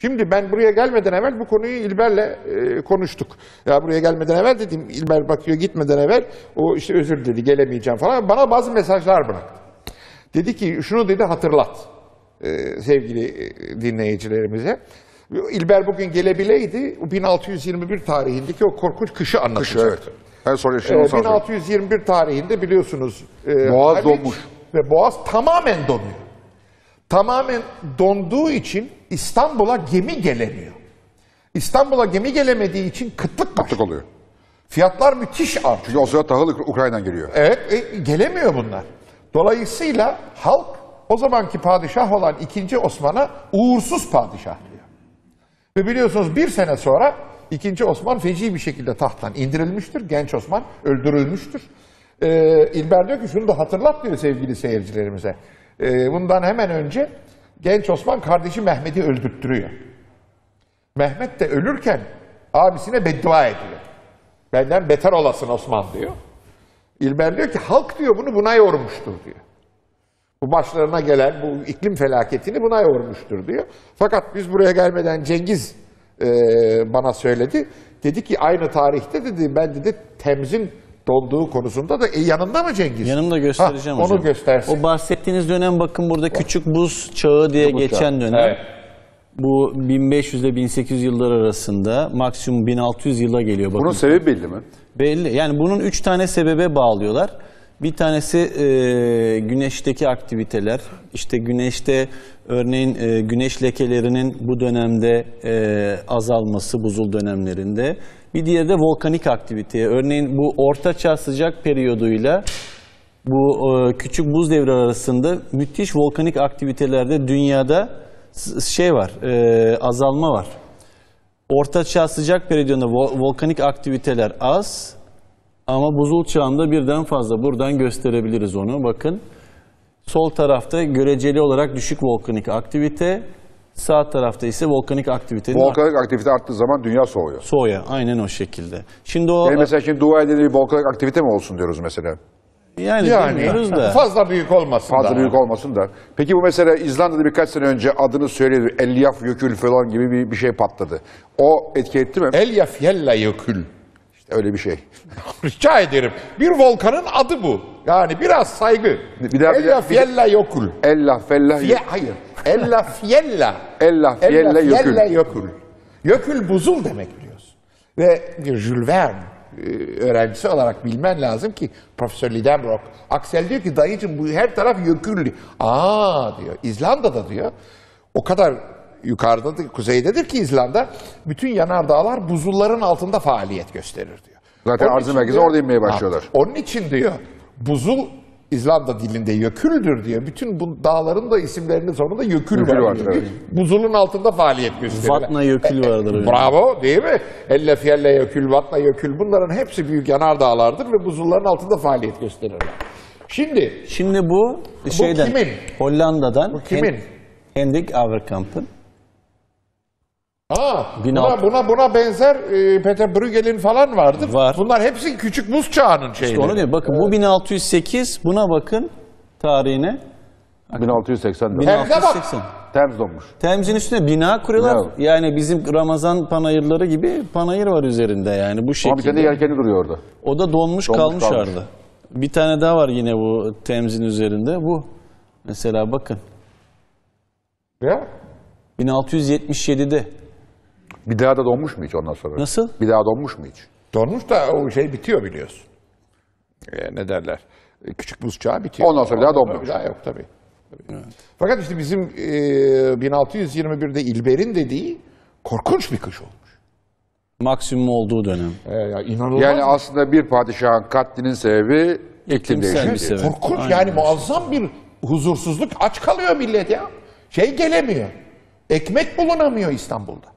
Şimdi ben buraya gelmeden evvel bu konuyu İlber'le konuştuk. Ya buraya gelmeden evvel dedim, İlber bakıyor gitmeden evvel o işte özür dedi, gelemeyeceğim falan. Bana bazı mesajlar bıraktı. Dedi ki şunu dedi hatırlat sevgili dinleyicilerimize. İlber bugün gelebileydi 1621 tarihindeki o korkunç kışı anlatacaktı. Kışı, evet. Her soruya şimdi 1621 tarihinde biliyorsunuz Boğaz donmuş. Ve Boğaz tamamen donuyor. Tamamen donduğu için İstanbul'a gemi gelemiyor. İstanbul'a gemi gelemediği için kıtlık oluyor. Fiyatlar müthiş artıyor. Çünkü o sırada tahıl Ukrayna'dan geliyor. Evet, gelemiyor bunlar. Dolayısıyla halk o zamanki padişah olan 2. Osman'a uğursuz padişah diyor. Ve biliyorsunuz bir sene sonra 2. Osman feci bir şekilde tahttan indirilmiştir. Genç Osman öldürülmüştür. İlber diyor ki şunu da hatırlat diyor sevgili seyircilerimize. Bundan hemen önce genç Osman kardeşi Mehmet'i öldürttürüyor. Mehmet de ölürken abisine beddua ediyor. Benden beter olasın Osman diyor. İlber diyor ki halk diyor bunu buna yormuştur diyor. Bu başlarına gelen bu iklim felaketini buna yormuştur diyor. Fakat biz buraya gelmeden Cengiz bana söyledi. Dedi ki aynı tarihte dedi ben dedi Temz'in donduğu konusunda da yanında mı Cengiz? Yanımda göstereceğim hocam. Onu göstersin. O bahsettiğiniz dönem bakın burada küçük buz çağı diye geçen dönem. Evet. Bu 1500 ile 1800 yıllar arasında maksimum 1600 yıla geliyor. Bakın. Bunun sebebi belli mi? Belli. Yani bunun 3 tane sebebe bağlıyorlar. Bir tanesi güneşteki aktiviteler. İşte güneşte örneğin güneş lekelerinin bu dönemde azalması buzul dönemlerinde. Bir diğeri de volkanik aktivite. Örneğin bu ortaçağ sıcak periyoduyla bu küçük buz devri arasında müthiş volkanik aktivitelerde dünyada var, azalma var. Ortaçağ sıcak periyodunda volkanik aktiviteler az ama buzul çağında birden fazla. Buradan gösterebiliriz onu. Bakın. Sol tarafta göreceli olarak düşük volkanik aktivite, sağ tarafta ise volkanik aktivite. Volkanik aktivite arttığı zaman dünya soğuyor. Soğuyor. Aynen o şekilde. Şimdi o mesela şimdi dua edelim bir volkanik aktivite mi olsun diyoruz mesela. Yani bilmiyoruz da. Fazla büyük olmasın. Fazla büyük olmasın da. Peki bu mesela İzlanda'da birkaç sene önce adını söyledi. Eyjafjallajökull falan gibi bir şey patladı. O etki etti mi? Eyjafjallajökull. İşte öyle bir şey. Rica ederim. Bir volkanın adı bu. Yani biraz saygı. Eyjafjallajökull. Hayır. Eyjafjallajökull. Jökull buzul demek biliyorsun. Ve bir Jules Verne öğrencisi olarak bilmen lazım ki Profesör Lidenbrock. Axel diyor ki dayıcım bu her taraf jökull. Diyor. İzlanda'da diyor. O kadar yukarıda kuzeydedir ki İzlanda. Bütün yanardağlar buzulların altında faaliyet gösterir diyor. Zaten arzı merkezi orada inmeye başlıyorlar. Onun için diyor buzul İzlanda dilinde jökuldür diyor. Bütün bu dağların da isimlerinin sonunda jökull vardır. Evet. Buzulun altında faaliyet gösterirler. Vatnajökull vardır. Bravo değil mi? Eyjafjallajökull, Vatnajökull bunların hepsi büyük yanardağlardır ve buzulların altında faaliyet gösterirler. Şimdi bu şeyden kimin? Hollanda'dan. Bu kimin? Hendrik Averkamp'ın. Buna benzer Peter Bruegel'in falan vardır. Var. Bunlar hepsi küçük buz çağının şeyleri. İşte onu diyor. Bakın bu 1608. Buna bakın tarihine. 1680'de. 1680. Temz donmuş. Temzin üstüne bina kuruyorlar. Yani bizim Ramazan panayırları gibi panayır var üzerinde yani bu şekilde. Ama bir tane yelkeni duruyor orada. O da donmuş kalmış orada. Bir tane daha var yine bu Temzin üzerinde. Bu. Mesela bakın. Ya. 1677'de. Bir daha da donmuş mu hiç ondan sonra? Nasıl? Bir daha donmuş mu hiç? Donmuş da o şey bitiyor biliyorsun. Ne derler? Küçük buz çağı bitiyor. Ondan sonra bir daha donmuş. Bir daha yok tabii. Evet. Fakat işte bizim 1621'de İlber'in dediği korkunç bir kış olmuş. Maksimum olduğu dönem. İnanılmaz. Yani aslında bir padişahın katlinin sebebi iklim değişikliği. Korkunç. Aynen. Yani muazzam bir huzursuzluk. Aç kalıyor millet ya. Gelemiyor. Ekmek bulunamıyor İstanbul'da.